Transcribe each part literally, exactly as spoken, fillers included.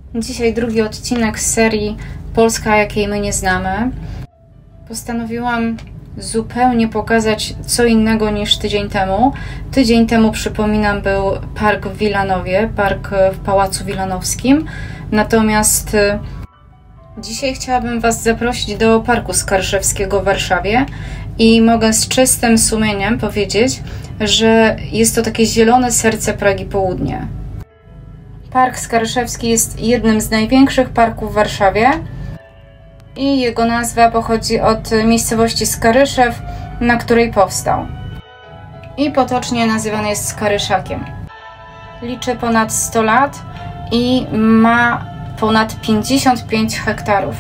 Dzisiaj drugi odcinek z serii Polska, jakiej my nie znamy. Postanowiłam zupełnie pokazać co innego niż tydzień temu. Tydzień temu, przypominam, był park w Wilanowie, park w Pałacu Wilanowskim. Natomiast dzisiaj chciałabym Was zaprosić do Parku Skaryszewskiego w Warszawie i mogę z czystym sumieniem powiedzieć, że jest to takie zielone serce Pragi Południe. Park Skaryszewski jest jednym z największych parków w Warszawie i jego nazwa pochodzi od miejscowości Skaryszew, na której powstał. I potocznie nazywany jest Skaryszakiem. Liczy ponad sto lat i ma ponad pięćdziesiąt pięć hektarów.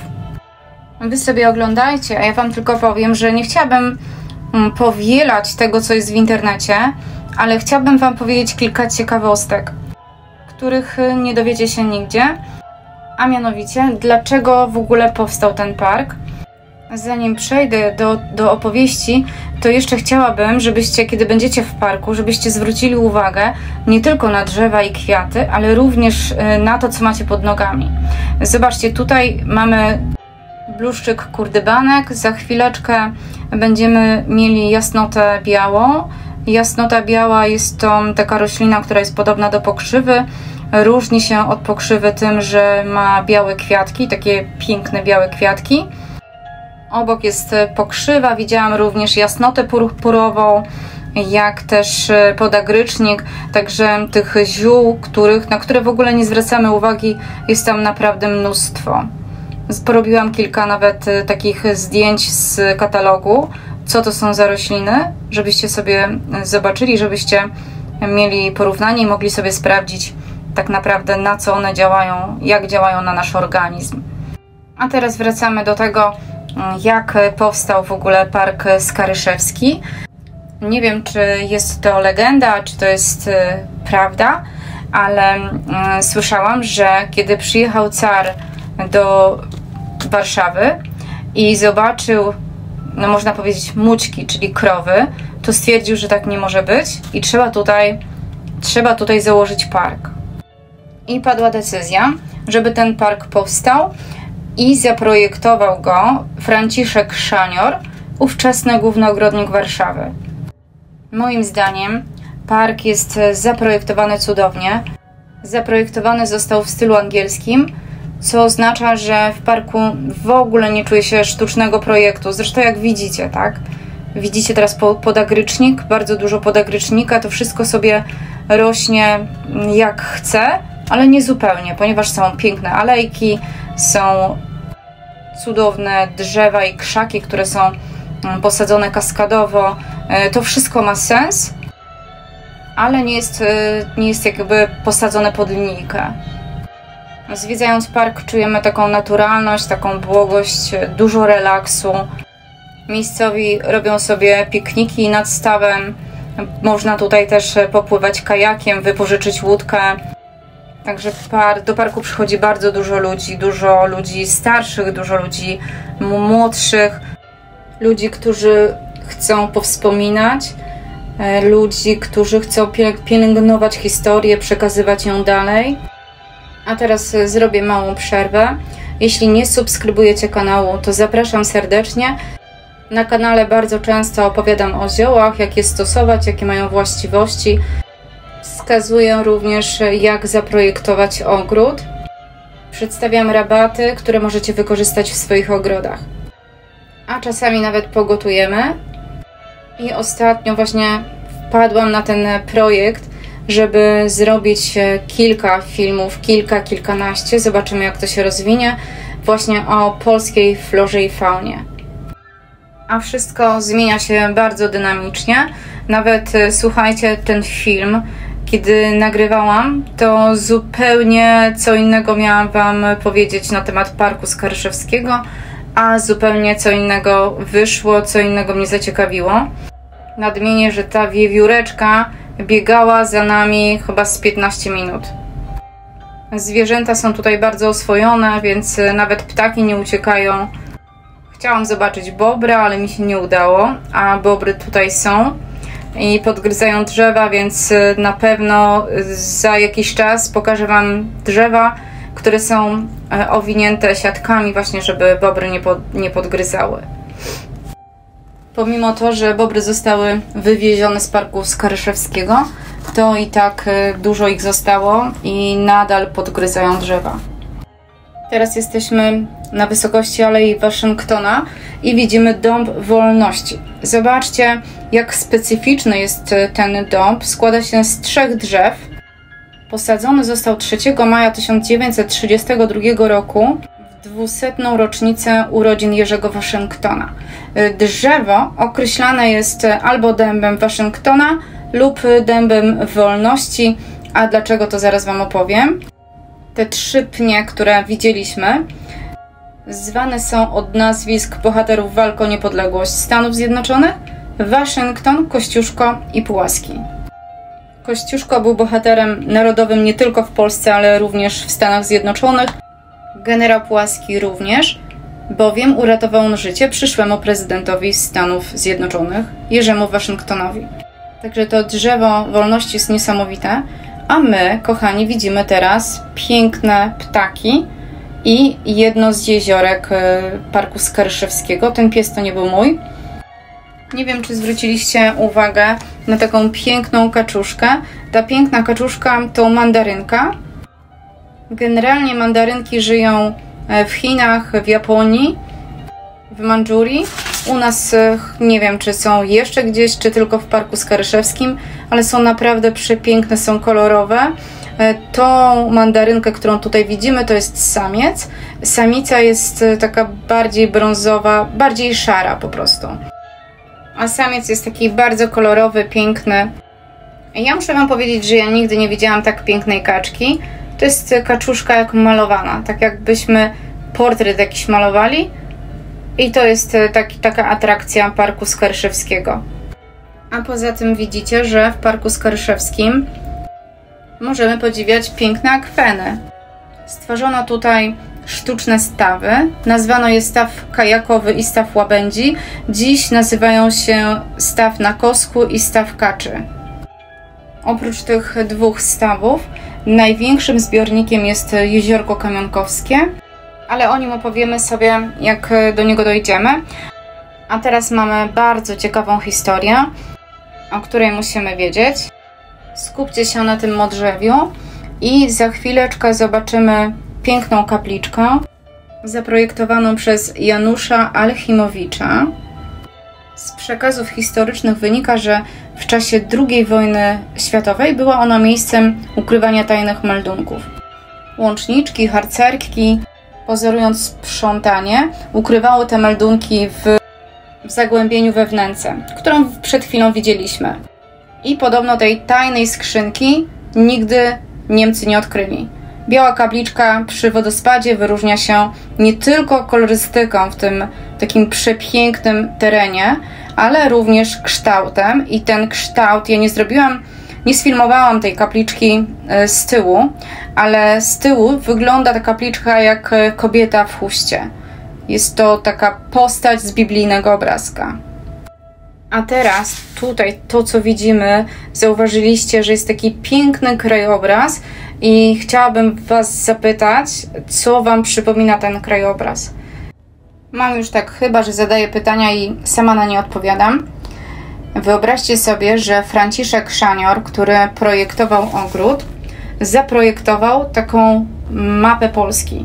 Wy sobie oglądajcie, a ja Wam tylko powiem, że nie chciałabym powielać tego, co jest w internecie, ale chciałabym Wam powiedzieć kilka ciekawostek, których nie dowiecie się nigdzie, a mianowicie, dlaczego w ogóle powstał ten park. Zanim przejdę do, do opowieści, to jeszcze chciałabym, żebyście, kiedy będziecie w parku, żebyście zwrócili uwagę nie tylko na drzewa i kwiaty, ale również na to, co macie pod nogami. Zobaczcie, tutaj mamy bluszczyk kurdybanek, za chwileczkę będziemy mieli jasnotę białą. Jasnota biała jest to taka roślina, która jest podobna do pokrzywy. Różni się od pokrzywy tym, że ma białe kwiatki, takie piękne białe kwiatki. Obok jest pokrzywa, widziałam również jasnotę purpurową, jak też podagrycznik, także tych ziół, których, na które w ogóle nie zwracamy uwagi, jest tam naprawdę mnóstwo. Porobiłam kilka nawet takich zdjęć z katalogu, co to są za rośliny, żebyście sobie zobaczyli, żebyście mieli porównanie i mogli sobie sprawdzić tak naprawdę, na co one działają, jak działają na nasz organizm. A teraz wracamy do tego, jak powstał w ogóle Park Skaryszewski. Nie wiem, czy jest to legenda, czy to jest prawda, ale słyszałam, że kiedy przyjechał car do Warszawy i zobaczył, no można powiedzieć, mućki, czyli krowy, to stwierdził, że tak nie może być i trzeba tutaj, trzeba tutaj założyć park. I padła decyzja, żeby ten park powstał i zaprojektował go Franciszek Szanior, ówczesny główny ogrodnik Warszawy. Moim zdaniem park jest zaprojektowany cudownie. Zaprojektowany został w stylu angielskim, co oznacza, że w parku w ogóle nie czuje się sztucznego projektu. Zresztą jak widzicie, tak? Widzicie teraz podagrycznik, bardzo dużo podagrycznika, to wszystko sobie rośnie jak chce, ale nie zupełnie, ponieważ są piękne alejki, są cudowne drzewa i krzaki, które są posadzone kaskadowo. To wszystko ma sens, ale nie jest, nie jest jakby posadzone pod linijkę. Zwiedzając park czujemy taką naturalność, taką błogość, dużo relaksu. Miejscowi robią sobie pikniki nad stawem. Można tutaj też popływać kajakiem, wypożyczyć łódkę. Także par, do parku przychodzi bardzo dużo ludzi, dużo ludzi starszych, dużo ludzi młodszych, ludzi, którzy chcą powspominać, ludzi, którzy chcą pielęgnować historię, przekazywać ją dalej. A teraz zrobię małą przerwę. Jeśli nie subskrybujecie kanału, to zapraszam serdecznie. Na kanale bardzo często opowiadam o ziołach, jak je stosować, jakie mają właściwości. Wskazuję również, jak zaprojektować ogród. Przedstawiam rabaty, które możecie wykorzystać w swoich ogrodach. A czasami nawet pogotujemy. I ostatnio właśnie wpadłam na ten projekt, żeby zrobić kilka filmów, kilka, kilkanaście. Zobaczymy, jak to się rozwinie. Właśnie o polskiej florze i faunie. A wszystko zmienia się bardzo dynamicznie. Nawet słuchajcie, ten film, kiedy nagrywałam, to zupełnie co innego miałam Wam powiedzieć na temat Parku Skaryszewskiego, a zupełnie co innego wyszło, co innego mnie zaciekawiło. Nadmienię, że ta wiewióreczka biegała za nami chyba z piętnaście minut. Zwierzęta są tutaj bardzo oswojone, więc nawet ptaki nie uciekają. Chciałam zobaczyć bobra, ale mi się nie udało, a bobry tutaj są i podgryzają drzewa, więc na pewno za jakiś czas pokażę Wam drzewa, które są owinięte siatkami właśnie, żeby bobry nie, pod, nie podgryzały. Pomimo to, że bobry zostały wywiezione z parku Skaryszewskiego, to i tak dużo ich zostało i nadal podgryzają drzewa. Teraz jesteśmy na wysokości Alei Waszyngtona i widzimy Dąb Wolności. Zobaczcie, jak specyficzny jest ten dąb. Składa się z trzech drzew. Posadzony został trzeciego maja tysiąc dziewięćset trzydziestego drugiego roku w dwusetną rocznicę urodzin Jerzego Waszyngtona. Drzewo określane jest albo dębem Waszyngtona lub dębem Wolności, a dlaczego to zaraz Wam opowiem. Te trzy pnie, które widzieliśmy, zwane są od nazwisk bohaterów walk o niepodległość Stanów Zjednoczonych: Waszyngton, Kościuszko i Pułaski. Kościuszko był bohaterem narodowym nie tylko w Polsce, ale również w Stanach Zjednoczonych. Generał Pułaski również, bowiem uratował on życie przyszłemu prezydentowi Stanów Zjednoczonych, Jerzemu Waszyngtonowi. Także to drzewo wolności jest niesamowite, a my, kochani, widzimy teraz piękne ptaki i jedno z jeziorek parku Skaryszewskiego. Ten pies to nie był mój. Nie wiem, czy zwróciliście uwagę na taką piękną kaczuszkę. Ta piękna kaczuszka to mandarynka. Generalnie mandarynki żyją w Chinach, w Japonii, w Mandżurii. U nas nie wiem, czy są jeszcze gdzieś, czy tylko w parku Skaryszewskim, ale są naprawdę przepiękne, są kolorowe. Tą mandarynkę, którą tutaj widzimy, to jest samiec. Samica jest taka bardziej brązowa, bardziej szara po prostu. A samiec jest taki bardzo kolorowy, piękny. Ja muszę Wam powiedzieć, że ja nigdy nie widziałam tak pięknej kaczki. To jest kaczuszka jak malowana, tak jakbyśmy portret jakiś malowali. I to jest taki, taka atrakcja parku Skaryszewskiego. A poza tym widzicie, że w parku Skaryszewskim możemy podziwiać piękne akweny. Stworzono tutaj sztuczne stawy. Nazwano je staw kajakowy i staw łabędzi. Dziś nazywają się staw na kosku i staw kaczy. Oprócz tych dwóch stawów największym zbiornikiem jest jeziorko Kamionkowskie, ale o nim opowiemy sobie, jak do niego dojdziemy. A teraz mamy bardzo ciekawą historię, o której musimy wiedzieć. Skupcie się na tym modrzewiu i za chwileczkę zobaczymy piękną kapliczkę zaprojektowaną przez Janusza Alchimowicza. Z przekazów historycznych wynika, że w czasie drugiej wojny światowej była ona miejscem ukrywania tajnych meldunków. Łączniczki, harcerki, pozorując sprzątanie, ukrywały te meldunki w, w zagłębieniu we wnęce, którą przed chwilą widzieliśmy. I podobno tej tajnej skrzynki nigdy Niemcy nie odkryli. Biała kapliczka przy wodospadzie wyróżnia się nie tylko kolorystyką w tym takim przepięknym terenie, ale również kształtem. I ten kształt, ja nie zrobiłam, nie sfilmowałam tej kapliczki z tyłu, ale z tyłu wygląda ta kapliczka jak kobieta w chuście. Jest to taka postać z biblijnego obrazka. A teraz tutaj to, co widzimy, zauważyliście, że jest taki piękny krajobraz i chciałabym Was zapytać, co Wam przypomina ten krajobraz. Mam już tak chyba, że zadaję pytania i sama na nie odpowiadam. Wyobraźcie sobie, że Franciszek Szanior, który projektował ogród, zaprojektował taką mapę Polski.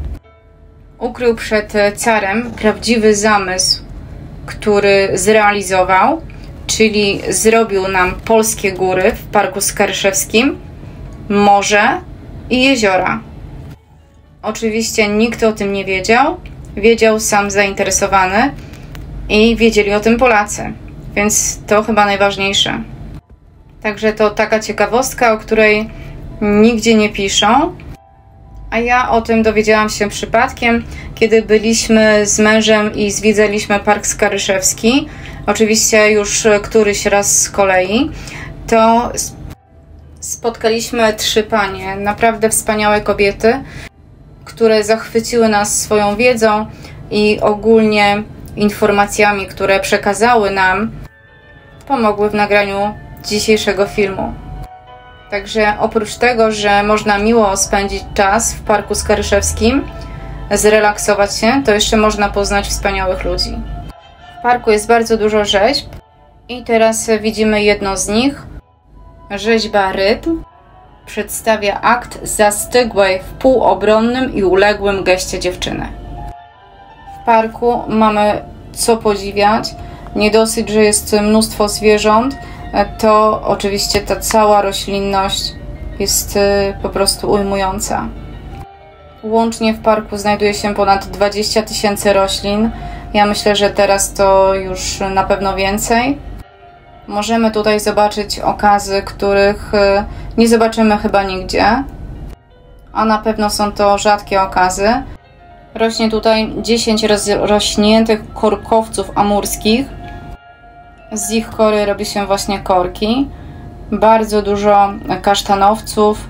Ukrył przed carem prawdziwy zamysł, który zrealizował, czyli zrobił nam polskie góry w parku Skaryszewskim, morze i jeziora. Oczywiście nikt o tym nie wiedział, wiedział sam zainteresowany i wiedzieli o tym Polacy, więc to chyba najważniejsze. Także to taka ciekawostka, o której nigdzie nie piszą, a ja o tym dowiedziałam się przypadkiem, kiedy byliśmy z mężem i zwiedzaliśmy park Skaryszewski, oczywiście już któryś raz z kolei, to spotkaliśmy trzy panie, naprawdę wspaniałe kobiety, które zachwyciły nas swoją wiedzą i ogólnie informacjami, które przekazały nam, pomogły w nagraniu dzisiejszego filmu. Także oprócz tego, że można miło spędzić czas w Parku Skaryszewskim, zrelaksować się, to jeszcze można poznać wspaniałych ludzi. W parku jest bardzo dużo rzeźb i teraz widzimy jedną z nich. Rzeźba Rytm przedstawia akt zastygłej w półobronnym i uległym geście dziewczyny. W parku mamy co podziwiać. Nie dosyć, że jest mnóstwo zwierząt, to oczywiście ta cała roślinność jest po prostu ujmująca. Łącznie w parku znajduje się ponad dwadzieścia tysięcy roślin. Ja myślę, że teraz to już na pewno więcej. Możemy tutaj zobaczyć okazy, których nie zobaczymy chyba nigdzie, a na pewno są to rzadkie okazy. Rośnie tutaj dziesięć rozrośniętych korkowców amurskich. Z ich kory robi się właśnie korki. Bardzo dużo kasztanowców,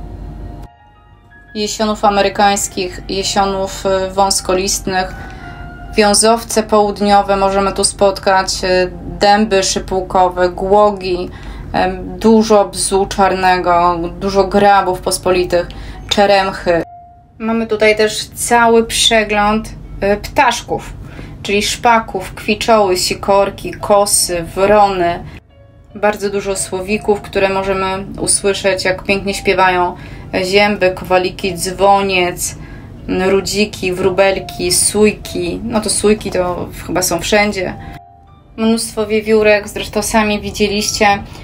jesionów amerykańskich, jesionów wąskolistnych, wiązowce południowe możemy tu spotkać, dęby szypułkowe, głogi, dużo bzu czarnego, dużo grabów pospolitych, czeremchy. Mamy tutaj też cały przegląd ptaszków, czyli szpaków, kwiczoły, sikorki, kosy, wrony. Bardzo dużo słowików, które możemy usłyszeć, jak pięknie śpiewają. Zięby, kowaliki, dzwoniec, rudziki, wróbelki, sójki. No to sójki to chyba są wszędzie. Mnóstwo wiewiórek, zresztą sami widzieliście.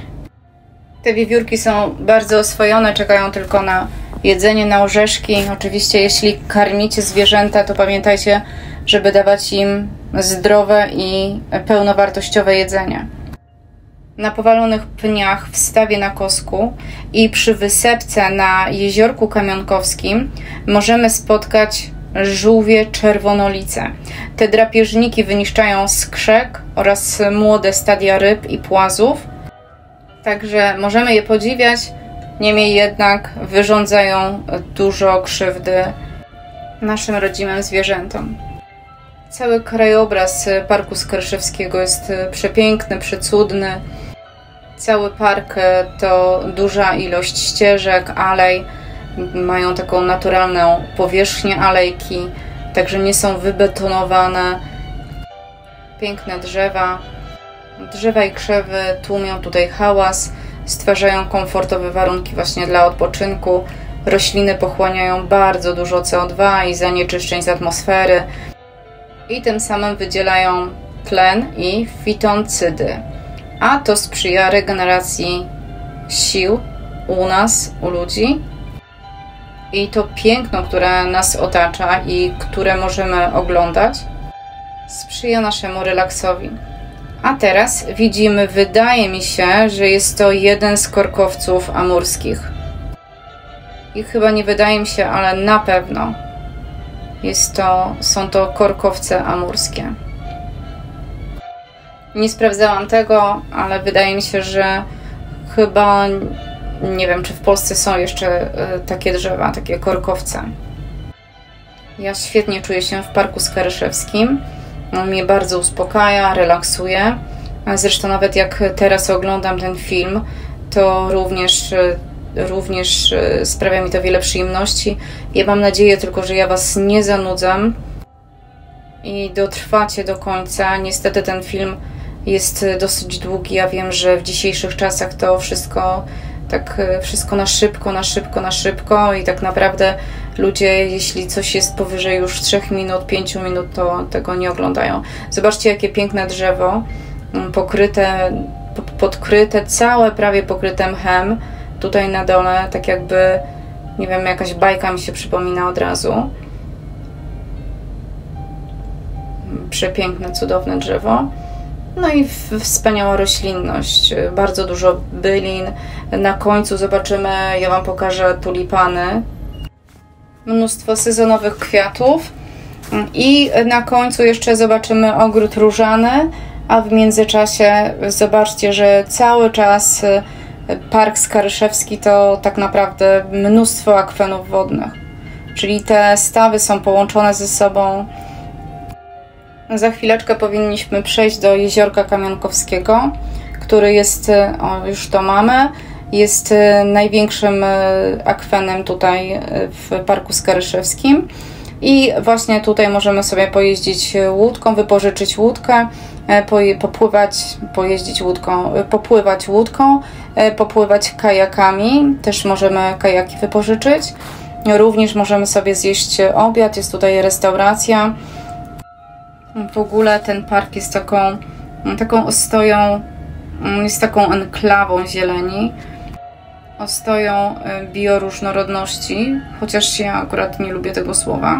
Te wiewiórki są bardzo oswojone, czekają tylko na jedzenie, na orzeszki. Oczywiście jeśli karmicie zwierzęta, to pamiętajcie, żeby dawać im zdrowe i pełnowartościowe jedzenie. Na powalonych pniach w stawie na Kosku i przy wysepce na Jeziorku Kamionkowskim możemy spotkać żółwie czerwonolice. Te drapieżniki wyniszczają skrzek oraz młode stadia ryb i płazów. Także możemy je podziwiać, niemniej jednak wyrządzają dużo krzywdy naszym rodzimym zwierzętom. Cały krajobraz Parku Skaryszewskiego jest przepiękny, przecudny. Cały park to duża ilość ścieżek, alej. Mają taką naturalną powierzchnię alejki, także nie są wybetonowane. Piękne drzewa. Drzewa i krzewy tłumią tutaj hałas, stwarzają komfortowe warunki właśnie dla odpoczynku. Rośliny pochłaniają bardzo dużo C O dwa i zanieczyszczeń z atmosfery i tym samym wydzielają tlen i fitoncydy, a to sprzyja regeneracji sił u nas, u ludzi. I to piękno, które nas otacza i które możemy oglądać, sprzyja naszemu relaksowi. A teraz widzimy, wydaje mi się, że jest to jeden z korkowców amurskich. I chyba nie wydaje mi się, ale na pewno jest to, są to korkowce amurskie. Nie sprawdzałam tego, ale wydaje mi się, że chyba, nie wiem, czy w Polsce są jeszcze takie drzewa, takie korkowce. Ja świetnie czuję się w Parku Skaryszewskim. On mnie bardzo uspokaja, relaksuje. Zresztą nawet jak teraz oglądam ten film, to również, również sprawia mi to wiele przyjemności. Ja mam nadzieję tylko, że ja Was nie zanudzam i dotrwacie do końca. Niestety ten film jest dosyć długi. Ja wiem, że w dzisiejszych czasach to wszystko tak wszystko na szybko, na szybko, na szybko i tak naprawdę ludzie, jeśli coś jest powyżej już trzech minut, pięciu minut, to tego nie oglądają. Zobaczcie, jakie piękne drzewo, pokryte, podkryte, całe prawie pokryte mchem, tutaj na dole, tak jakby, nie wiem, jakaś bajka mi się przypomina od razu. Przepiękne, cudowne drzewo. No i wspaniała roślinność, bardzo dużo bylin. Na końcu zobaczymy, ja Wam pokażę tulipany. Mnóstwo sezonowych kwiatów. I na końcu jeszcze zobaczymy ogród różany, a w międzyczasie zobaczcie, że cały czas Park Skaryszewski to tak naprawdę mnóstwo akwenów wodnych. Czyli te stawy są połączone ze sobą. Za chwileczkę powinniśmy przejść do Jeziorka Kamionkowskiego, który jest, o, już to mamy, Jest największym akwenem tutaj w Parku Skaryszewskim i właśnie tutaj możemy sobie pojeździć łódką, wypożyczyć łódkę, popływać, pojeździć łódką, popływać łódką, popływać kajakami, też możemy kajaki wypożyczyć. Również możemy sobie zjeść obiad, jest tutaj restauracja. W ogóle ten park jest taką, taką ostoją, jest taką enklawą zieleni, ostoją bioróżnorodności, chociaż ja akurat nie lubię tego słowa.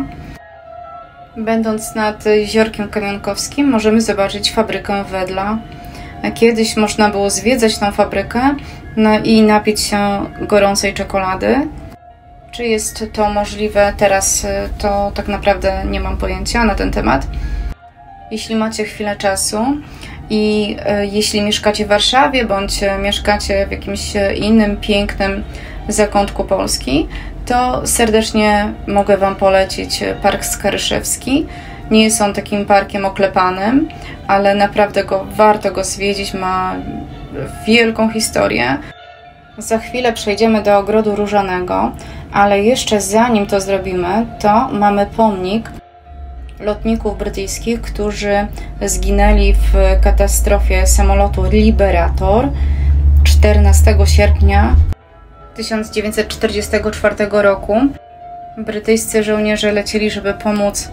Będąc nad Jeziorkiem Kamionkowskim możemy zobaczyć fabrykę Wedla. Kiedyś można było zwiedzać tą fabrykę no i napić się gorącej czekolady. Czy jest to możliwe teraz, to tak naprawdę nie mam pojęcia na ten temat. Jeśli macie chwilę czasu i e, jeśli mieszkacie w Warszawie bądź mieszkacie w jakimś innym pięknym zakątku Polski, to serdecznie mogę Wam polecić Park Skaryszewski. Nie jest on takim parkiem oklepanym, ale naprawdę go, warto go zwiedzić, ma wielką historię. Za chwilę przejdziemy do Ogrodu Różanego, ale jeszcze zanim to zrobimy, to mamy pomnik lotników brytyjskich, którzy zginęli w katastrofie samolotu Liberator czternastego sierpnia tysiąc dziewięćset czterdziestego czwartego roku. Brytyjscy żołnierze lecieli, żeby pomóc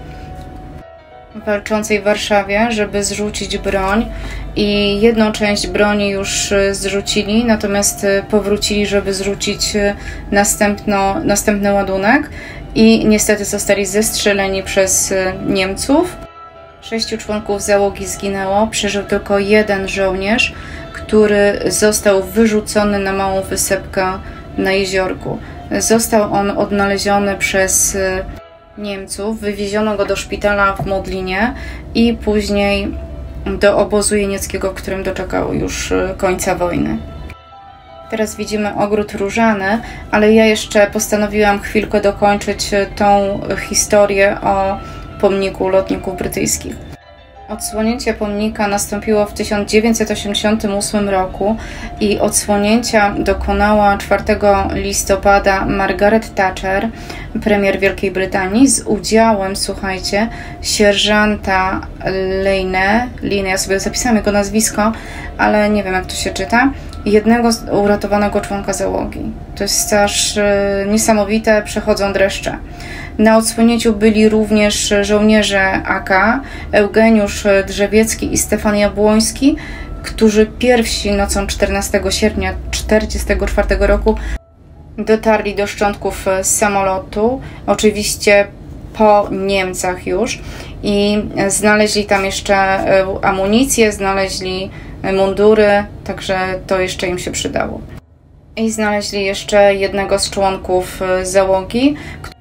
walczącej w Warszawie, żeby zrzucić broń i jedną część broni już zrzucili, natomiast powrócili, żeby zrzucić następno, następny ładunek i niestety zostali zestrzeleni przez Niemców. Sześciu członków załogi zginęło, przeżył tylko jeden żołnierz, który został wyrzucony na małą wysepkę na jeziorku. Został on odnaleziony przez Niemców, wywieziono go do szpitala w Modlinie i później do obozu jenieckiego, w którym doczekał już końca wojny. Teraz widzimy Ogród Różany, ale ja jeszcze postanowiłam chwilkę dokończyć tą historię o pomniku lotników brytyjskich. Odsłonięcie pomnika nastąpiło w tysiąc dziewięćset osiemdziesiątym ósmym roku i odsłonięcia dokonała czwartego listopada Margaret Thatcher, premier Wielkiej Brytanii, z udziałem, słuchajcie, sierżanta Lane, Lane, ja sobie zapisałam jego nazwisko, ale nie wiem jak to się czyta, jednego z uratowanego członka załogi. To jest aż niesamowite, przechodzą dreszcze. Na odsłonięciu byli również żołnierze A K, Eugeniusz Drzewiecki i Stefan Jabłoński, którzy pierwsi nocą czternastego sierpnia tysiąc dziewięćset czterdziestego czwartego roku dotarli do szczątków samolotu, oczywiście po Niemcach już, i znaleźli tam jeszcze amunicję, znaleźli mundury, także to jeszcze im się przydało. I znaleźli jeszcze jednego z członków załogi,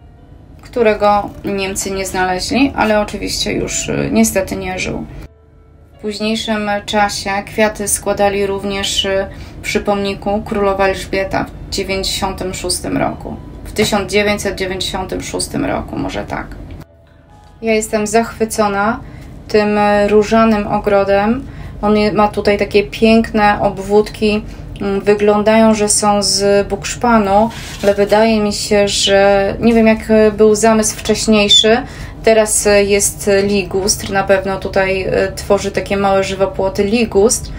którego Niemcy nie znaleźli, ale oczywiście już niestety nie żył. W późniejszym czasie kwiaty składali również przy pomniku królowa Elżbieta w dziewięćdziesiątym szóstym roku. W tysiąc dziewięćset dziewięćdziesiątym szóstym roku, może tak. Ja jestem zachwycona tym różanym ogrodem. On ma tutaj takie piękne obwódki, wyglądają, że są z bukszpanu, ale wydaje mi się, że nie wiem jak był zamysł wcześniejszy. Teraz jest ligustr, na pewno tutaj tworzy takie małe żywopłoty ligustr.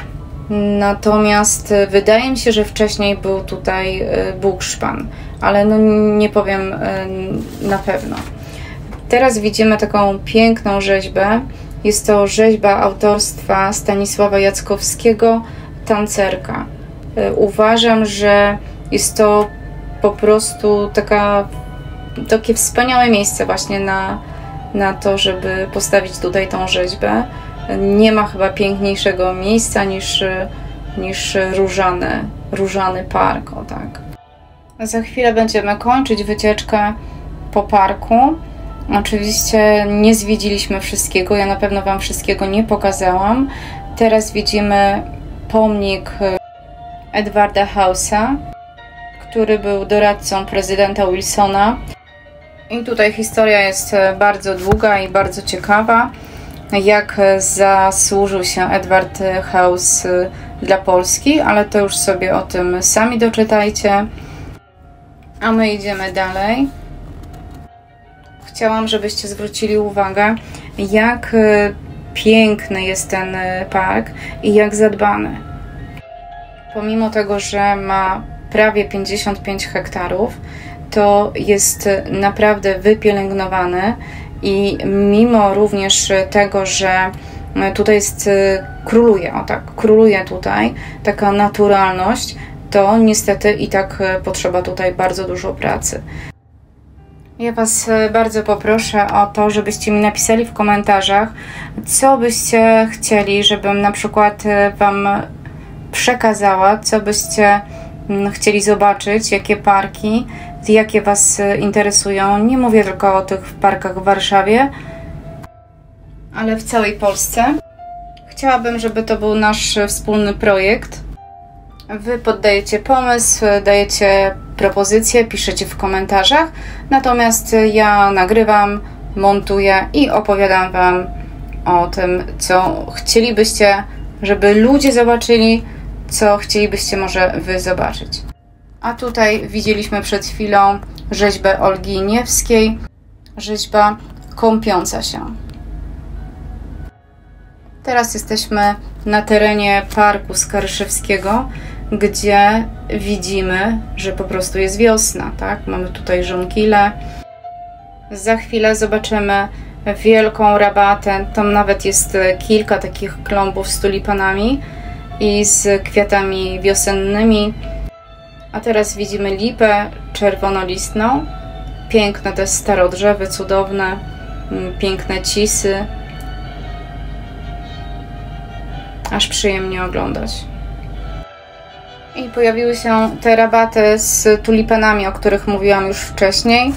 Natomiast wydaje mi się, że wcześniej był tutaj bukszpan, ale no nie powiem na pewno. Teraz widzimy taką piękną rzeźbę. Jest to rzeźba autorstwa Stanisława Jackowskiego, Tancerka. Uważam, że jest to po prostu taka, takie wspaniałe miejsce właśnie na, na to, żeby postawić tutaj tą rzeźbę. Nie ma chyba piękniejszego miejsca niż, niż różany, różany park. O tak. Za chwilę będziemy kończyć wycieczkę po parku. Oczywiście nie zwiedziliśmy wszystkiego, ja na pewno Wam wszystkiego nie pokazałam. Teraz widzimy pomnik Edwarda House'a, który był doradcą prezydenta Wilsona. I tutaj historia jest bardzo długa i bardzo ciekawa. Jak zasłużył się Edward House dla Polski, ale to już sobie o tym sami doczytajcie. A my idziemy dalej. Chciałam, żebyście zwrócili uwagę, jak piękny jest ten park i jak zadbany. Pomimo tego, że ma prawie pięćdziesiąt pięć hektarów, to jest naprawdę wypielęgnowany i mimo również tego, że tutaj jest, króluje, o tak, króluje tutaj taka naturalność, to niestety i tak potrzeba tutaj bardzo dużo pracy. Ja Was bardzo poproszę o to, żebyście mi napisali w komentarzach, co byście chcieli, żebym na przykład Wam przekazała, co byście chcieli zobaczyć, jakie parki, jakie Was interesują. Nie mówię tylko o tych parkach w Warszawie, ale w całej Polsce. Chciałabym, żeby to był nasz wspólny projekt. Wy poddajecie pomysł, dajecie propozycje, piszecie w komentarzach, natomiast ja nagrywam, montuję i opowiadam Wam o tym, co chcielibyście, żeby ludzie zobaczyli, co chcielibyście może Wy zobaczyć. A tutaj widzieliśmy przed chwilą rzeźbę Olgi Niewskiej, rzeźba kąpiąca się. Teraz jesteśmy na terenie Parku Skarszewskiego, gdzie widzimy, że po prostu jest wiosna, tak? Mamy tutaj żonkile. Za chwilę zobaczymy wielką rabatę. Tam nawet jest kilka takich klombów z tulipanami i z kwiatami wiosennymi. A teraz widzimy lipę czerwonolistną. Piękne te starodrzewy, cudowne, piękne cisy. Aż przyjemnie oglądać. I pojawiły się te rabaty z tulipanami, o których mówiłam już wcześniej.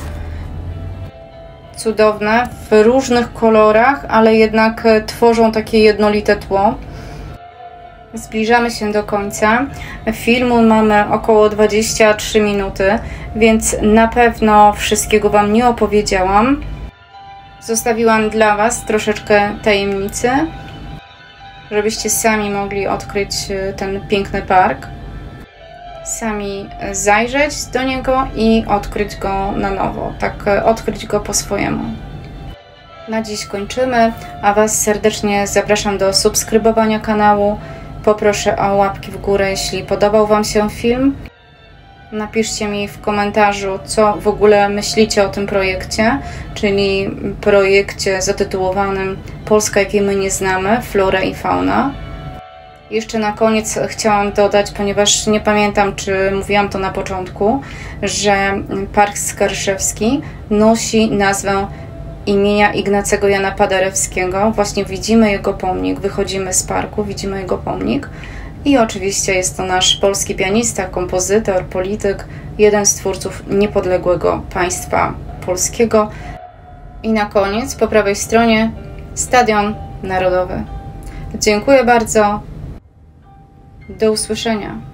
Cudowne, w różnych kolorach, ale jednak tworzą takie jednolite tło. Zbliżamy się do końca. Filmu mamy około dwadzieścia trzy minuty, więc na pewno wszystkiego Wam nie opowiedziałam. Zostawiłam dla Was troszeczkę tajemnicy, żebyście sami mogli odkryć ten piękny park, sami zajrzeć do niego i odkryć go na nowo, tak odkryć go po swojemu. Na dziś kończymy, a Was serdecznie zapraszam do subskrybowania kanału. Poproszę o łapki w górę, jeśli podobał Wam się film. Napiszcie mi w komentarzu, co w ogóle myślicie o tym projekcie, czyli projekcie zatytułowanym Polska, jakiej my nie znamy, flora i fauna. Jeszcze na koniec chciałam dodać, ponieważ nie pamiętam, czy mówiłam to na początku, że Park Skarszewski nosi nazwę imienia Ignacego Jana Paderewskiego. Właśnie widzimy jego pomnik, wychodzimy z parku, widzimy jego pomnik. I oczywiście jest to nasz polski pianista, kompozytor, polityk, jeden z twórców niepodległego państwa polskiego. I na koniec, po prawej stronie, Stadion Narodowy. Dziękuję bardzo. Do usłyszenia.